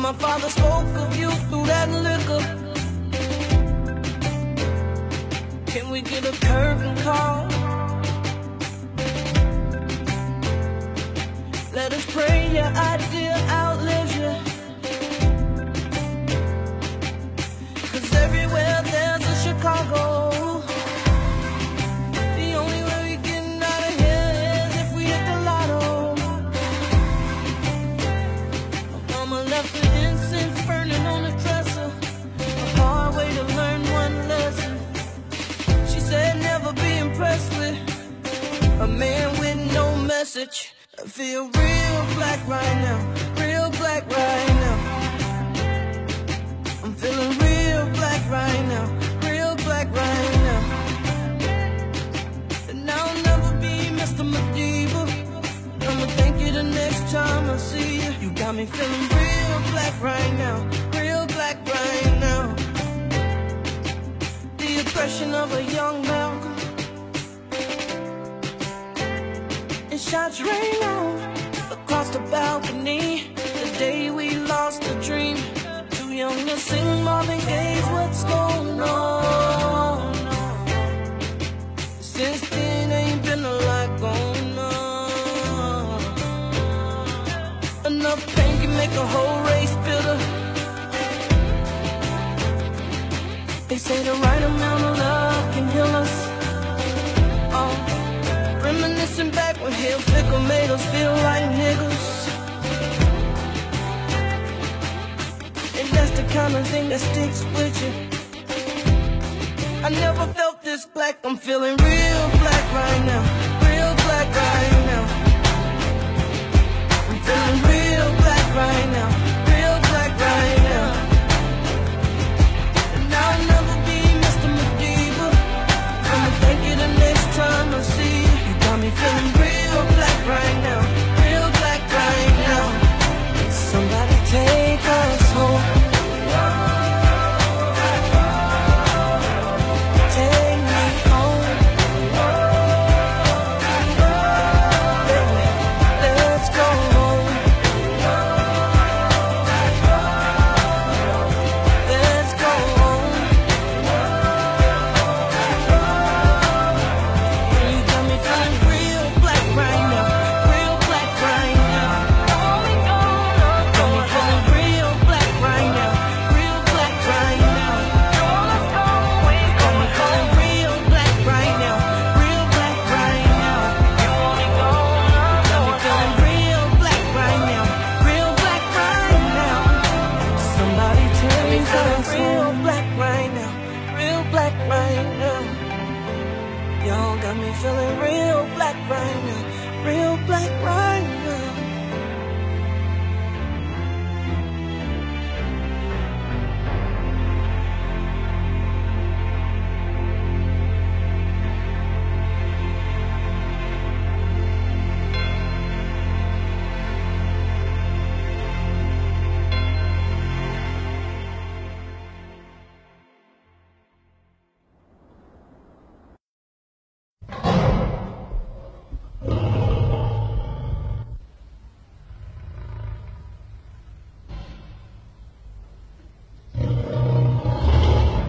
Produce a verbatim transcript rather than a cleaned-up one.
my father spoke of you through that liquor. Can we get a curtain call? Let us pray your idea outlives you. Cause everywhere there's a Chicago. The only way we getting out of here is if we hit the lotto. My mama left the incense burning on the dresser. A hard way to learn one lesson. She said never be impressed with a man with no message. I feel real black right now, real black right now. I'm feeling real black right now, real black right now. And I'll never be Mister Madiba. I'ma thank you the next time I see you. You got me feeling real black right now, real black right now. The oppression of a young Malcolm. And shots rain on across the balcony. The day we lost a dream. Too young to sing Marvin Gaye's What's Going On. Since then ain't been a lot going on. Enough pain can make a whole race bitter. They say the right amount of love can heal us. Oh, reminiscing back when Hill Fickle made us feel like niggas. And that's the kind of thing that sticks with you. I never felt this black. I'm feeling real black right now, real black right now. I'm feeling real black right now, real black right now. And I'll never be Mister Madiba. I'ma thank you the next time I see you. You got me feeling real black right now, real black right now. Somebody take us home. Take me home. Baby, let's go home. Let's go home. You got me feeling real black right now, real black right now. Got me feeling real black right now, real black right now. Got me feeling real black right now, real black right now. Got me feeling real black right now, real black right now. Somebody tell me feeling real black right now, real black right now. Y'all got me feeling real black right now, real black right now.